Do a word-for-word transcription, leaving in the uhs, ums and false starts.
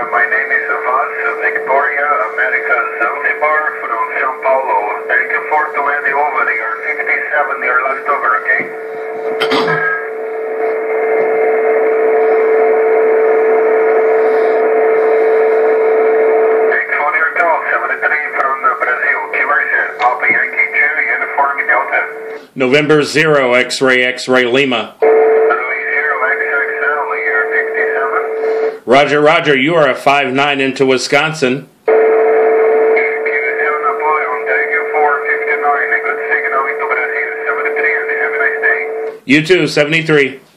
my name is Vaz, Victoria, America, Zanzibar, from Sao Paulo. Thank you for to landing over. You're fifty-seven, you're last over, okay? Thanks for your call, seventy-three from Brazil. Conversion, Papa Yankee two, Uniform Delta. November zero, X-ray, X-ray, Lima. Louis zero, X X L, you're fifty-seven. Roger, Roger, you are a five nine into Wisconsin. You too, seventy-three.